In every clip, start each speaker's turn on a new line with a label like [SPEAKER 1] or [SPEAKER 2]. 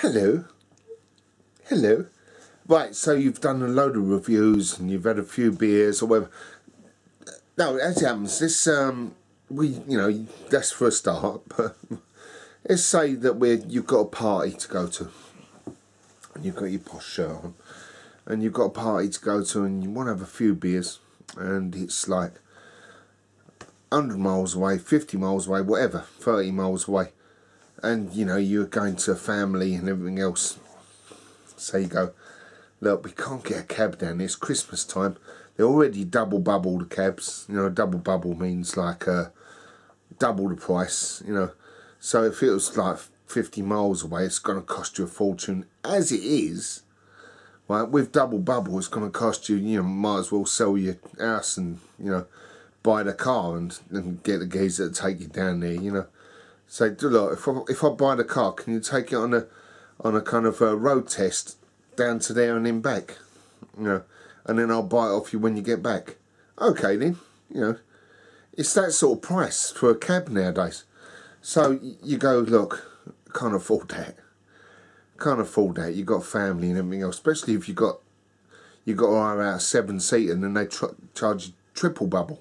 [SPEAKER 1] Hello. Hello. Right, so you've done a load of reviews and you've had a few beers or whatever. No, as it happens, this, that's for a start, but let's say that you've got a party to go to. And you've got your posh shirt on. And you've got a party to go to and you want to have a few beers. And it's like 100 miles away, 50 miles away, whatever, 30 miles away. And, you're going to a family and everything else. So you go, look, we can't get a cab down there. It's Christmas time. They're already double bubble the cabs. Double bubble means like double the price, So if it was like 50 miles away, it's going to cost you a fortune. As it is, right, with double bubble, it's going to cost you, might as well sell your house and, buy the car and get the geezer to take you down there, Say, look, if I buy the car, can you take it on a kind of a road test down to there and then back, and then I'll buy it off you when you get back. Okay then, it's that sort of price for a cab nowadays. So you go, look, can't afford that. Can't afford that. You got family and everything else, especially if you got to hire out a 7-seater and then they charge you triple bubble.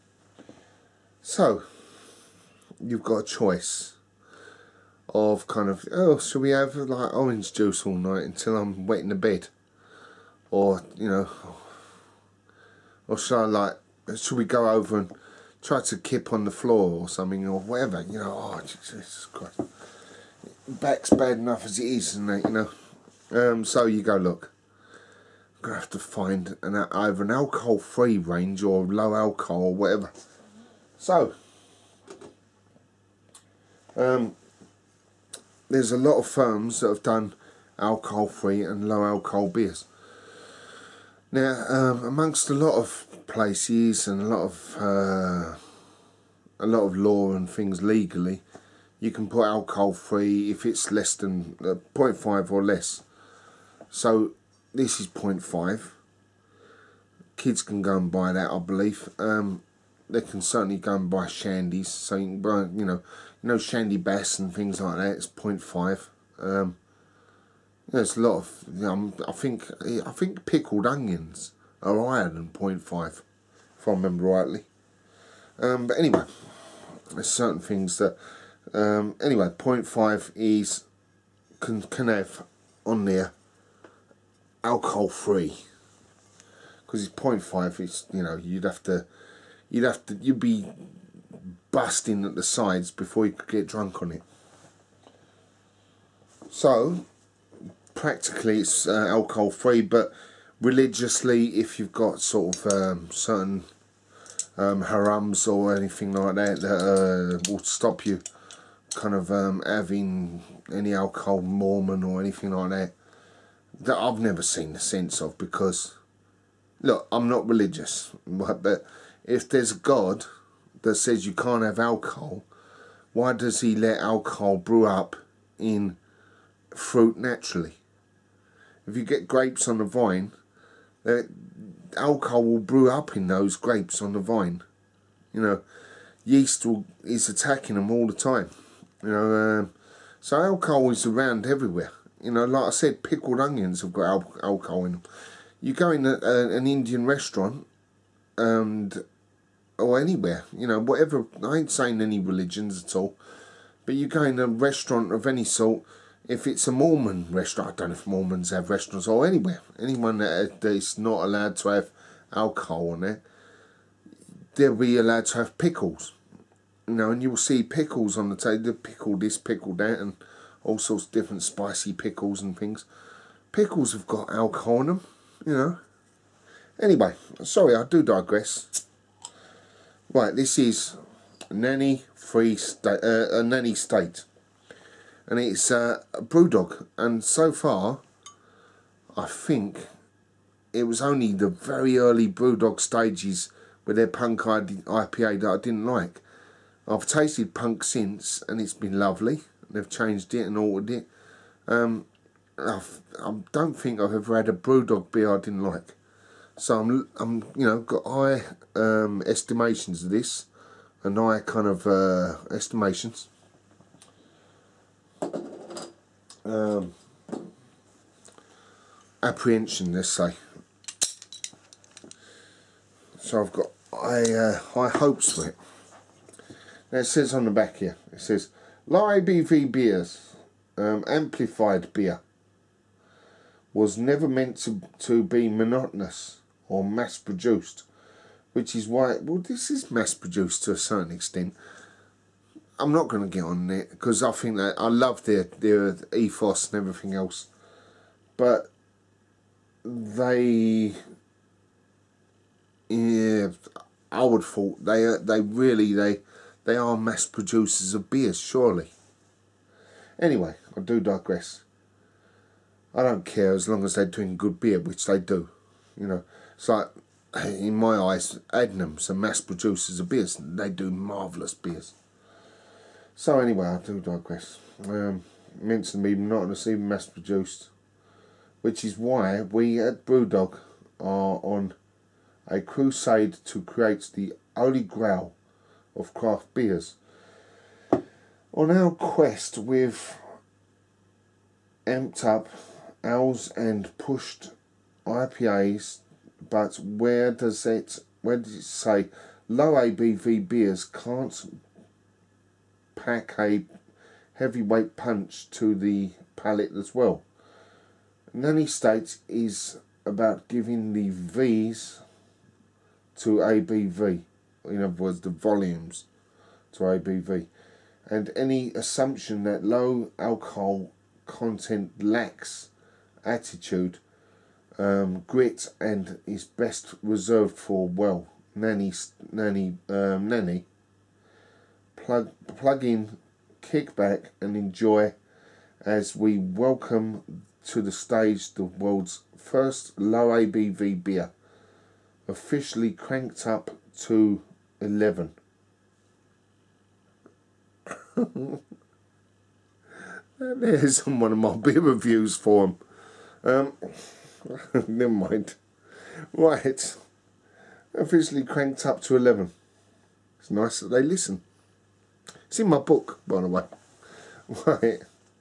[SPEAKER 1] So you've got a choice of kind of, oh, shall we have like orange juice all night until I'm wet in the bed? Or, or should we go over and try to kip on the floor or something or whatever, oh, Jesus Christ. Back's bad enough as it is, and that, so you go, look, I'm going to have to find either an alcohol-free range or low alcohol or whatever. So, there's a lot of firms that have done alcohol-free and low-alcohol beers. Now, amongst a lot of places and a lot of law and things legally, you can put alcohol-free if it's less than 0.5 or less. So this is 0.5. Kids can go and buy that, I believe. They can certainly go and buy shandies. So you can buy, shandy bass and things like that. It's 0.5. There's a lot of, I think pickled onions are higher than 0.5, if I remember rightly. But anyway, there's certain things that, anyway, 0.5 is, can have on there alcohol free. Because it's 0.5, it's, you'd be busting at the sides before you could get drunk on it. So, practically it's alcohol free, but religiously, if you've got sort of certain harams or anything like that will stop you kind of having any alcohol, Mormon or anything like that I've never seen the sense of, because look, I'm not religious, but if there's a God that says you can't have alcohol, why does he let alcohol brew up in fruit naturally? If you get grapes on the vine, alcohol will brew up in those grapes on the vine. Yeast is attacking them all the time. So alcohol is around everywhere. Like I said, pickled onions have got alcohol in them. You go in an Indian restaurant, or anywhere, whatever. I ain't saying any religions at all, but you go in a restaurant of any sort. If it's a Mormon restaurant, I don't know if Mormons have restaurants, or anywhere, anyone that is not allowed to have alcohol on there, they'll be allowed to have pickles. And you'll see pickles on the table, pickle this, pickle that, and all sorts of different spicy pickles and things. Pickles have got alcohol in them, Anyway, sorry, I do digress. Right, this is Nanny State. And it's a Brewdog, and so far, I think it was only the very early Brewdog stages with their Punk IPA that I didn't like. I've tasted Punk since, and it's been lovely. They've changed it and altered it. I don't think I've ever had a Brewdog beer I didn't like. So I'm got high estimations of this, and high kind of estimations. apprehension, let's say. So I've got high hopes for it. Now it says on the back here, it says, low ABV beers, amplified beer, was never meant to be monotonous or mass produced, which is why, well, this is mass produced to a certain extent. I'm not going to get on it because I think that I love their ethos and everything else, but they, yeah, I would thought they are mass producers of beers, surely. Anyway, I do digress. I don't care as long as they're doing good beer, which they do. You know, it's like, in my eyes, Adnams are mass producers of beers. They do marvellous beers. So anyway, I do digress. Meant to be monotonous, even mass produced, which is why we at Brewdog are on a crusade to create the holy grail of craft beers. On our quest, we've amped up ales and pushed IPAs, but where does it say low ABV beers can't pack a heavyweight punch to the palate as well? Nanny states is about giving the V's to ABV, in other words the volumes to ABV, and any assumption that low alcohol content lacks attitude, grit, and is best reserved for, well, Nanny, plug in, kick back and enjoy as we welcome to the stage the world's first low ABV beer, officially cranked up to 11. There's one of my beer reviews for them. Never mind. Right. Officially cranked up to 11. It's nice that they listen. It's in my book, by the way. Right.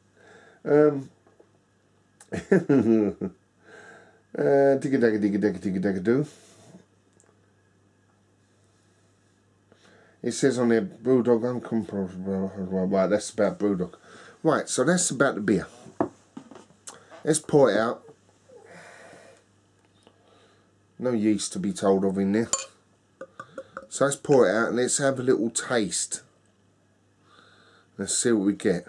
[SPEAKER 1] Digga-dagga-digga-dagga-dagga-dagga-doo. It says on there, Brewdog uncompromised. Right, that's about Brewdog. Right, so that's about the beer. Let's pour it out. No yeast to be told of in there. So let's pour it out and let's have a little taste. Let's see what we get.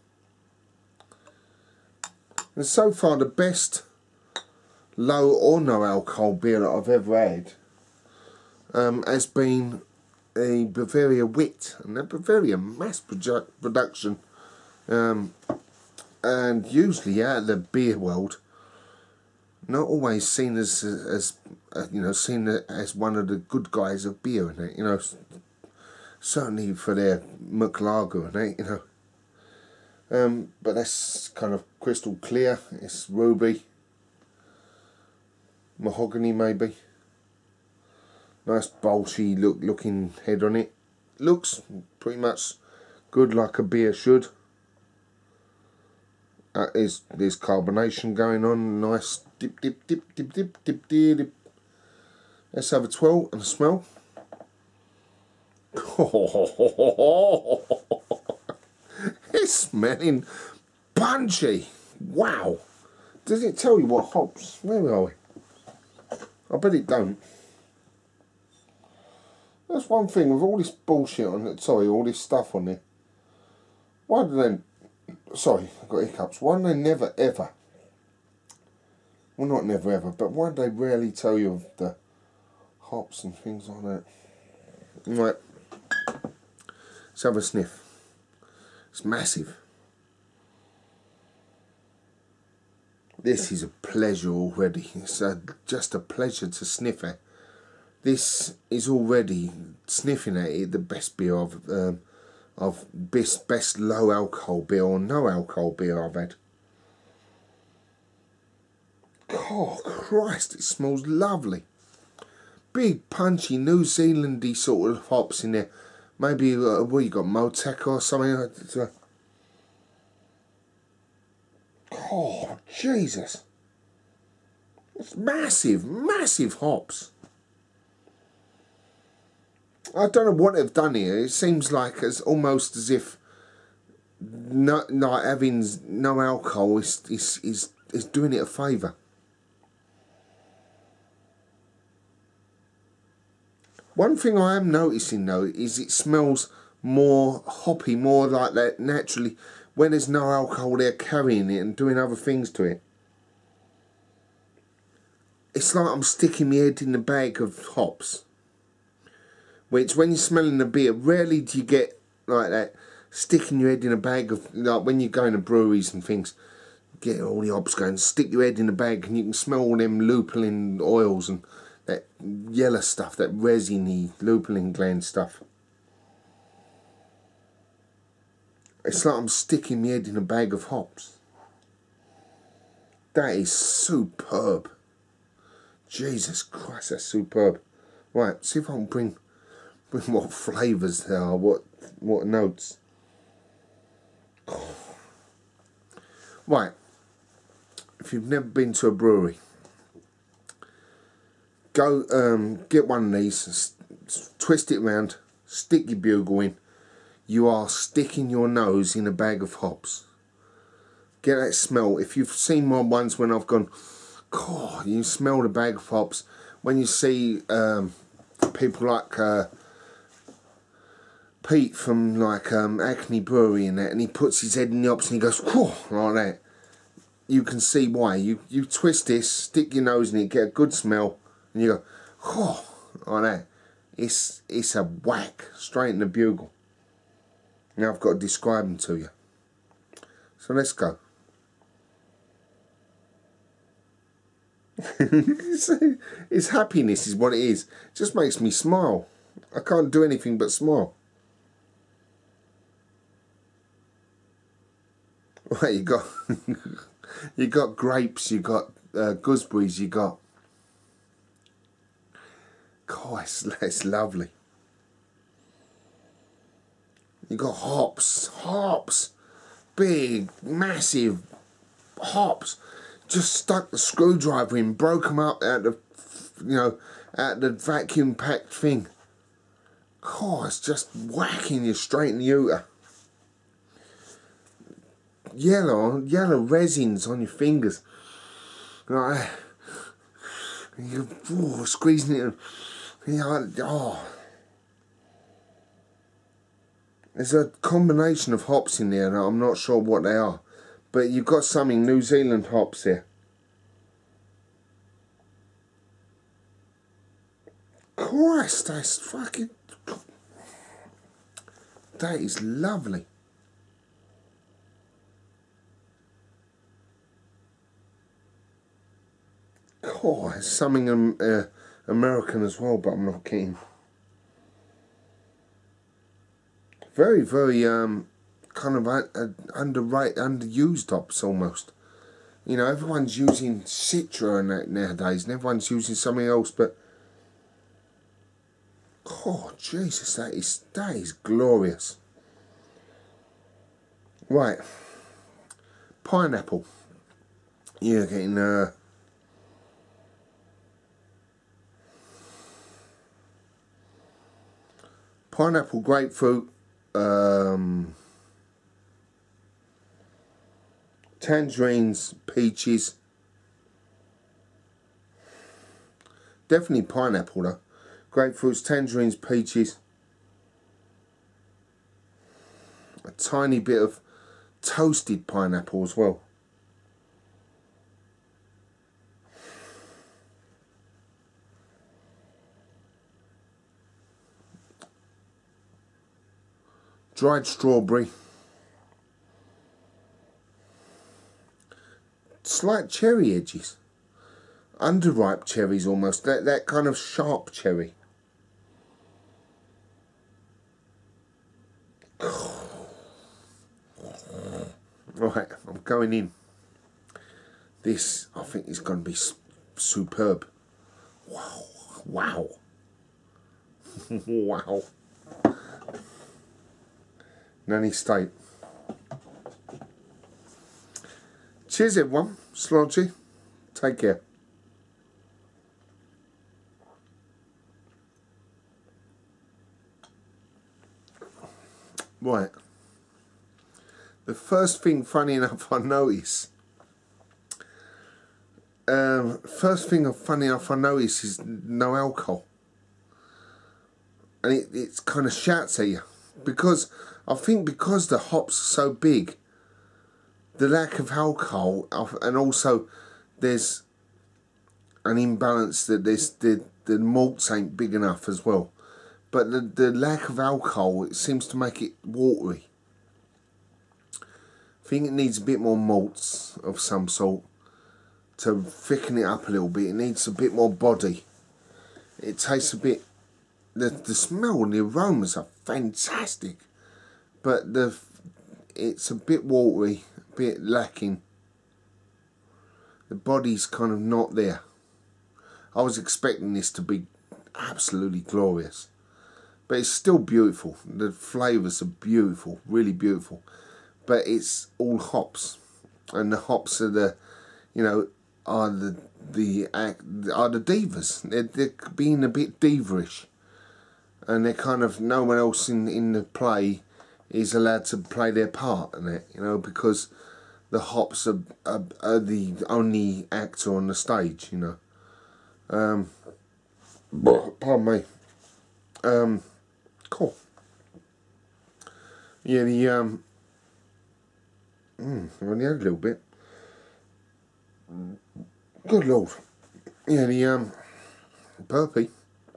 [SPEAKER 1] And so far the best low or no alcohol beer that I've ever had has been a Bavaria Wit, and a Bavaria mass production, and usually out of the beer world, not always seen as you know, seen as one of the good guys of beer, in it, you know, certainly for their McLager and it, you know. But that's kind of crystal clear. It's ruby, mahogany maybe. Nice bolshy looking head on it. Looks pretty much good like a beer should. There's carbonation going on. Nice dip dip dip dip dip dip dip dip. Let's have a twirl and a smell. It's smelling punchy. Wow. Does it tell you what hops? Where are we? I bet it don't. That's one thing with all this bullshit on it. Sorry, all this stuff on there. Why do they? Sorry, I've got hiccups. Why do they never ever? Well, not never ever, but why do they rarely tell you of the hops and things like that? Right. Let's have a sniff. It's massive. This is a pleasure already. It's just a pleasure to sniff at. This is already, sniffing at it, the best beer of best low alcohol beer or no alcohol beer I've had. Oh Christ, it smells lovely. Big punchy New Zealandy sort of hops in there. Maybe what you got, Motek or something. Oh Jesus. It's massive, massive hops. I don't know what they've done here. It seems like it's almost as if not having no alcohol is doing it a favour. One thing I am noticing though is it smells more hoppy, more like that naturally. When there's no alcohol, they're carrying it and doing other things to it. It's like I'm sticking my head in a bag of hops. Which, when you're smelling the beer, rarely do you get like that, sticking your head in a bag of, like when you go into breweries and things, get all the hops going, stick your head in a bag and you can smell all them lupulin oils and that yellow stuff, that resiny lupulin gland stuff. It's like I'm sticking my head in a bag of hops. That is superb. Jesus Christ, that's superb. Right, see if I can bring what flavours there are, what notes. Oh. Right, if you've never been to a brewery, go get one of these, twist it round, stick your bugle in. You are sticking your nose in a bag of hops. Get that smell. If you've seen my ones when I've gone, God, you smell the bag of hops. When you see people like Pete from like Acme Brewery and that, and he puts his head in the hops and he goes, whoa, like that. You can see why. You twist this, stick your nose in it, get a good smell, and you go, whoa, like that. It's a whack straight in the bugle. Now I've got to describe them to you. So let's go. It's happiness is what it is. It just makes me smile. I can't do anything but smile. Right, you got you got grapes, you got gooseberries, you got. God, it's lovely. You got hops, big, massive hops. Just stuck the screwdriver in, broke them up out the vacuum packed thing. God, it's just whacking you straight in the uter. Yellow resins on your fingers. Like, you're squeezing it. Oh. There's a combination of hops in there, and I'm not sure what they are. But you've got something New Zealand hops here. Christ, that's fucking... That is lovely. Oh, it's something American as well, but I'm not keen. Very, very kind of underrated, underused hops almost. You know, everyone's using Citra and that nowadays, and everyone's using something else. But oh Jesus, that is glorious. Right, pineapple. You're getting pineapple, grapefruit. Tangerines, peaches. Definitely pineapple though. Grapefruits, tangerines, peaches. A tiny bit of toasted pineapple as well. Dried strawberry. Slight cherry edges. Underripe cherries almost. That kind of sharp cherry. Right, I'm going in. This, I think, is going to be superb. Wow. Wow. Wow. Nanny State. Cheers everyone. Slodgy. Take care. Right. The first thing, funny enough, I notice. First thing, funny enough, I notice is no alcohol, and it kind of shouts at you, because I think because the hops are so big, the lack of alcohol, and also there's an imbalance that the malts ain't big enough as well. But the lack of alcohol, it seems to make it watery. I think it needs a bit more malts of some sort to thicken it up a little bit. It needs a bit more body. It tastes a bit... The smell and the aromas are fantastic, but it's a bit watery, a bit lacking. The body's kind of not there. I was expecting this to be absolutely glorious, but it's still beautiful. The flavours are beautiful, really beautiful, but it's all hops, and the hops are the, you know, are the divas. They're being a bit diverish, and they're kind of, no one else in the play is allowed to play their part in it, you know, because the hops are the only actor on the stage, you know. Pardon me. Cool. Yeah, I've only had a little bit. Good Lord. Yeah, the burpee.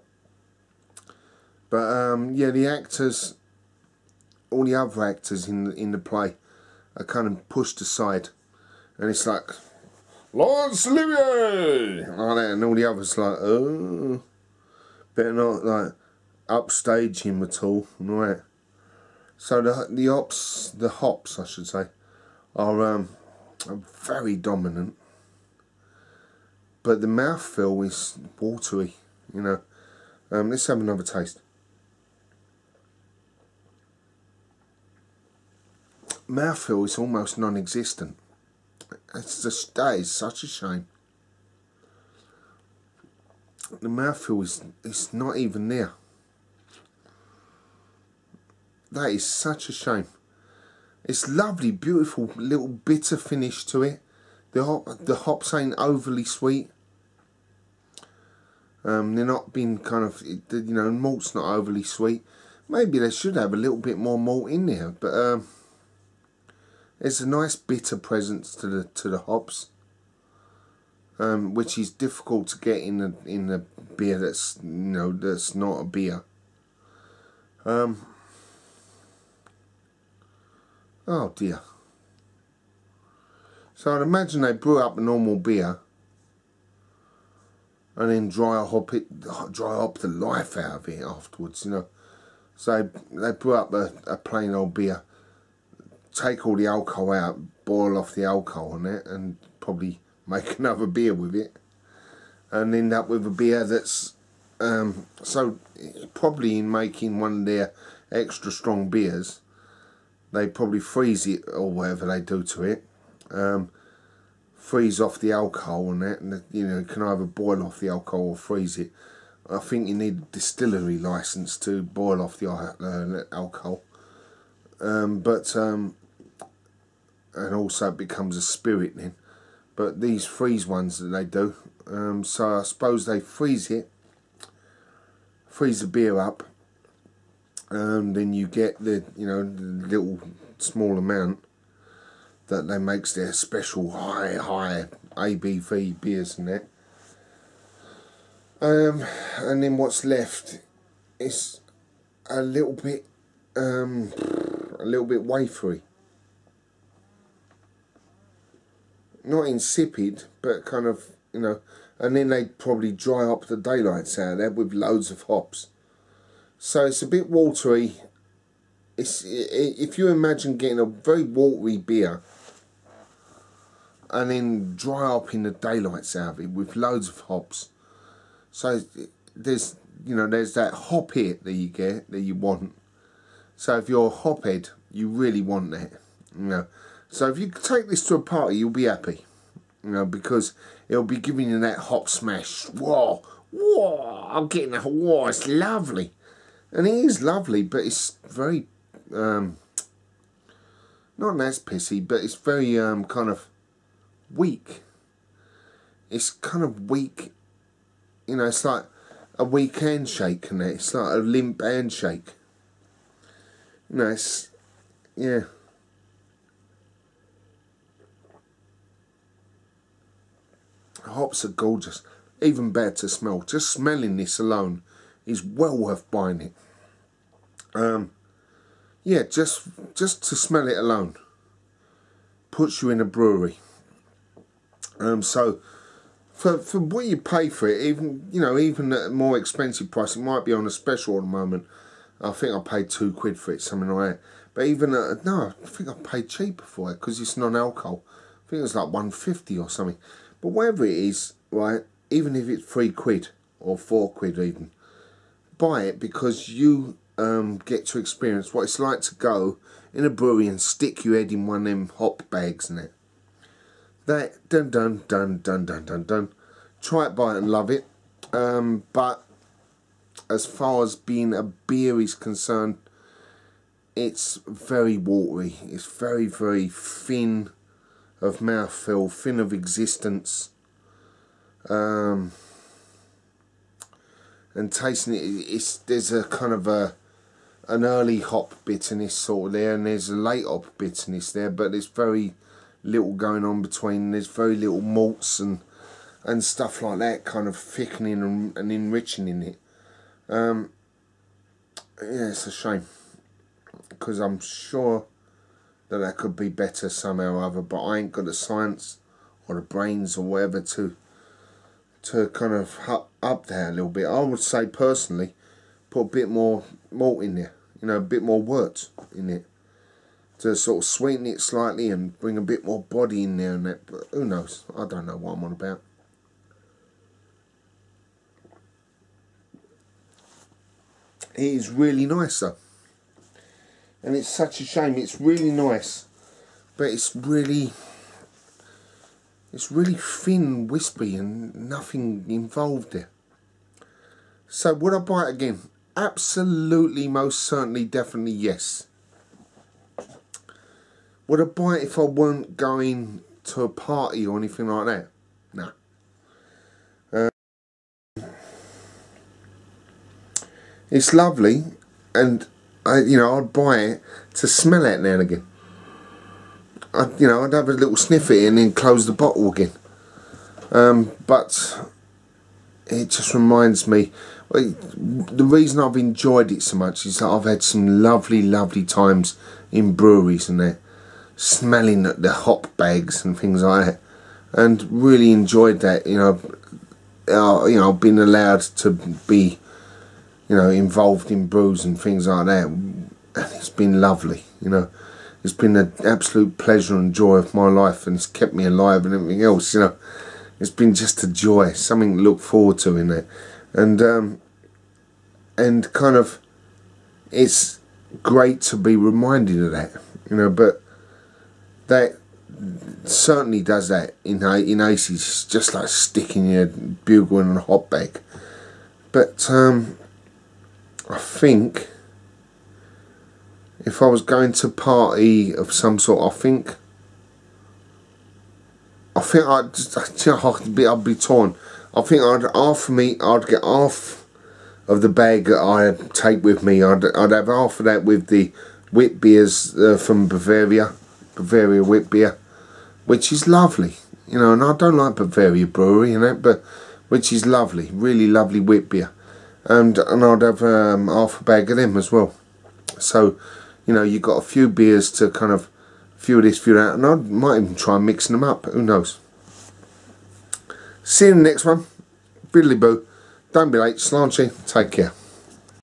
[SPEAKER 1] But yeah, the actors, all the other actors in the play are kind of pushed aside, and it's like, Laurence Olivier, like that, and all the others like, oh, better not like upstage him at all, and all that. So the hops, I should say, are very dominant, but the mouthfeel is watery, you know. Let's have another taste. Mouthfeel is almost non-existent. That is such a shame. The mouthfeel is not even there. That is such a shame. It's lovely, beautiful, little bitter finish to it. The hops ain't overly sweet. They're not being kind of, you know, malt's not overly sweet. Maybe they should have a little bit more malt in there, but there's a nice bitter presence to the hops, which is difficult to get in a beer that's, you know, that's not a beer. Oh dear. So I'd imagine they brew up a normal beer and then dry hop the life out of it afterwards, you know. So they brew up a plain old beer, take all the alcohol out, boil off the alcohol on it, and probably make another beer with it, and end up with a beer that's so probably in making one of their extra strong beers, they probably freeze it or whatever they do to it, freeze off the alcohol on it, and you know, you can either boil off the alcohol or freeze it. I think you need a distillery license to boil off the alcohol, and also it becomes a spirit then. But these freeze ones that they do, so I suppose they freeze the beer up, then you get the, you know, the little small amount that they makes their special high ABV beers and that. And then what's left is a little bit wafery. Not insipid, but kind of, you know, and then they probably dry up the daylights out of there with loads of hops. So it's a bit watery. If you imagine getting a very watery beer and then dry up in the daylights out of it with loads of hops. So there's, you know, there's that hop hit that you get, that you want. So if you're a hophead, you really want that, you know. So if you take this to a party, you'll be happy, you know, because it'll be giving you that hop smash. Whoa, whoa, I'm getting that, whoa, it's lovely. And it is lovely, but it's very, not as pissy, but it's very kind of weak. It's kind of weak, you know, it's like a weak handshake, and it's like a limp handshake. You know, it's, yeah. Hops are gorgeous, even better to smell. Just smelling this alone is well worth buying it. Yeah, just to smell it alone puts you in a brewery. So for what you pay for it, even, you know, even at a more expensive price, it might be on a special at the moment. I think I paid £2 for it, something like that. But even no, I think I paid cheaper for it because it's non-alcohol. I think it was like £1.50 or something. But whatever it is, right, even if it's £3 or £4 even, buy it, because you get to experience what it's like to go in a brewery and stick your head in one of them hop bags and it. That dun. Try it, buy it and love it. But as far as being a beer is concerned, it's very watery. It's very, very thin of mouthfeel, thin of existence. And tasting it, there's a kind of an early hop bitterness sort of there, and there's a late hop bitterness there, but there's very little going on between. There's very little malts and stuff like that kind of thickening and enriching in it. Yeah, it's a shame, because I'm sure that could be better somehow or other, but I ain't got the science or the brains or whatever to kind of up there a little bit. I would say personally, put a bit more malt in there, you know, a bit more wort in it, to sort of sweeten it slightly and bring a bit more body in there and that. But who knows? I don't know what I'm on about. It is really nice though, and it's such a shame. It's really nice, but it's really thin, wispy, and nothing involved there. So would I buy it again? Absolutely, most certainly, definitely yes. Would I buy it if I weren't going to a party or anything like that? No. It's lovely, and I'd buy it to smell it now and again. I'd have a little sniff at it and then close the bottle again. But it just reminds me, the reason I've enjoyed it so much is that I've had some lovely, lovely times in breweries and that, smelling the hop bags and things like that, and really enjoyed that. I've been allowed to be, involved in brews and things like that, and it's been lovely. It's been an absolute pleasure and joy of my life, and it's kept me alive and everything else. It's been just a joy, something to look forward to in there, and kind of, it's great to be reminded of that, but that certainly does that in Aces. It's just like sticking your bugle in a hot bag. But I think if I was going to a party of some sort, I think I'd be torn. I think I'd get half of the bag that I take with me. I'd have half of that with the wit beers from Bavaria wit beer, which is lovely, and I don't like Bavaria Brewery and that, but which is lovely, really lovely wit beer, and I'd have half a bag of them as well. So, you got a few beers to kind of, few of this, few of that, and I might even try mixing them up. Who knows? See you in the next one. Biddly boo. Don't be late. Sláinte. Take care.